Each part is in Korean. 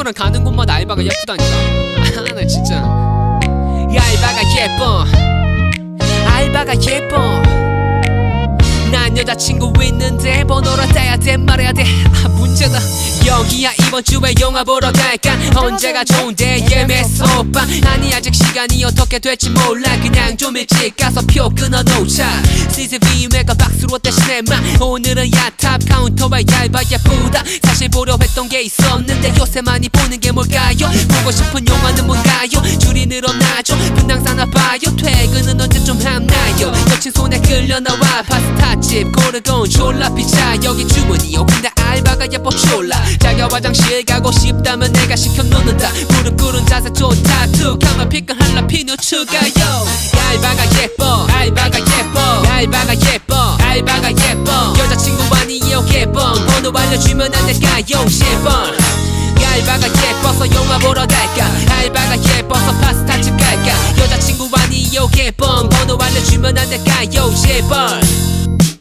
친구랑 가는 곳마다 알바가 예쁘다니까. 나 진짜 알바가 예뻐, 알바가 예뻐. 난 여자친구 있는데 번호를 따야 돼 말해야 돼. 문제다. 여기야 이번 주에 영화 보러 갈까? 언제가 좋은데 예매했어 오빠. 아니 아직 시간이 어떻게 될지 몰라. 그냥 좀 일찍 가서 표 끊어놓자. CCTV 메가 박스로 대신해 마. 오늘은 야탑 카운터와 얇아 예쁘다. 사실 보려 했던 게 있었는데 요새 많이 보는 게 뭘까요? 보고 싶은 영화는 뭔가요? 줄이 늘어나죠. 분당 사나봐요. 퇴근은 언제쯤 하나요? 여친 손에 끌려 나와 파스타집 고르곤 졸라 피자. 여기 주문이요 근데 알바가 예뻐 졸라. 자기가 화장실 가고 싶다면 내가 시켜놓는다. 무릎 꿇은 자세 좋다. 툭하면 피클 할라피뇨 추가요. 알바가 예뻐, 알바가 예뻐, 알바가 예뻐, 알바가 예뻐. 여자친구 아니요 개뻥. 번호 알려주면 안 될까요? 10번. 알바가 예뻐서 영화 보러 갈까? 알바가 예뻐서 파스타집 갈까? 여자친구 아니요 개뻥. 번호 알려주면 안 될까요? 10번.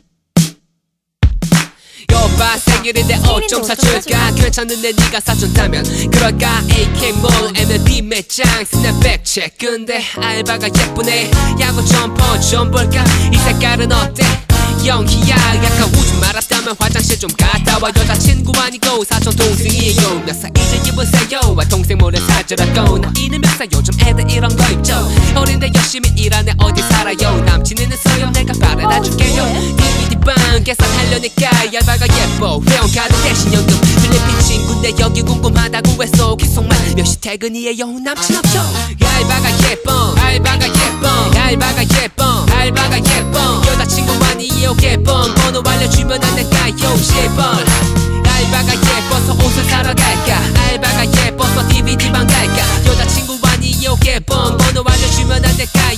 오빠 생일인데 옷 좀 사줄까? 괜찮은데 네가 사준다면 그럴까? AK몰 MLB 매장 스냅백체. 근데 알바가 예쁘네. 야구 점퍼 좀 볼까? 이 색깔은 어때? 영희야 약간 우주 말았다면 화장실 좀 갔다 와. 여자친구 아니고 사촌 동생이고 몇 살 이제 입으세요? 동생 몰래 사주라고. 나이는 몇 살? 요즘 애들 이런 거 입죠. 어린데 열심히 일하네 어디 살아요? 남친은 있어요 내가 바래다 줄게요. DVD방 계산하려니까 알바가 예뻐. 회원카드 대신 연금. 필리핀 친구인데 여기 궁금하다고 해서 계속만 몇 시 퇴근이에요? 남친 없죠? 알바가 예뻐, 알바가 예뻐, 알바가 예뻐, 알바가 예뻐. 여자친구 아니에요 개뻥. 번호 알려주면 안 될까요? 10번. 알바가 예뻐서 옷을 사러 갈까? 알바가 예뻐서 DVD방 갈까? 여자친구 아니에요 개뻥. 번호 알려주면 안 될까요?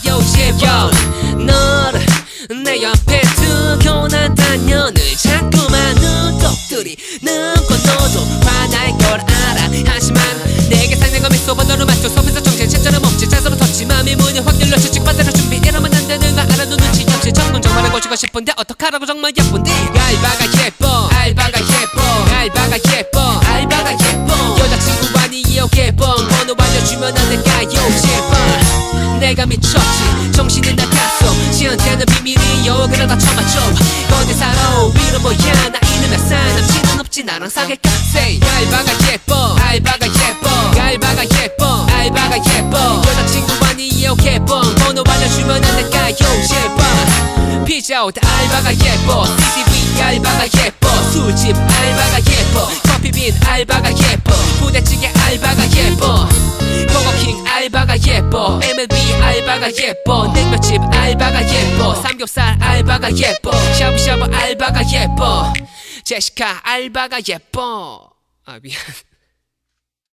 10번. 너를 내 옆에 두고 난다면 자꾸만 눈독들이 눈고 너도 화날 걸 알아. 하지만 내게 상냥한 미소만 너를 맞춰 속에서 정신 채처럼 없지. 자서로 터치 맘이 문을 확 열려 지치고 받아라 준비. 이러면 안 되는 거 알아. 너 눈치 없이 정말 해보고 싶은데 어떡하라고 정말 예쁜데. 알바가 예뻐, 알바가 예뻐, 알바가 예뻐, 알바가 예뻐. 여자친구 아니에요 개뻥. 번호 알려주면 안 될까요? 10번. 내가 미쳤지 정신이 나갔어. 지한테는 비밀이요 그러다 쳐맞죠. 어디 살아 위로 뭐야 나이는 몇 살? 남친은 없지 나랑 사귈까? Say 알바가 예뻐, 알바가 예뻐, 알바가 예뻐, 알바가 예뻐. 여자친구 아니에요 개뻥. 번호 알려주면 안 될까요? 10번. 피자헛 알바가 예뻐. CCTV 알바가 예뻐. 술집 알바가 예뻐. 커피빈 알바가 예뻐. 부대찌개 알바가 예뻐. 버거킹 알바가 예뻐. MLB 알바가 예뻐. 냉면집 알바가 예뻐. 삼겹살 알바가 예뻐. 샤브샤브 알바가 예뻐. 제시카 알바가 예뻐. 아 미안.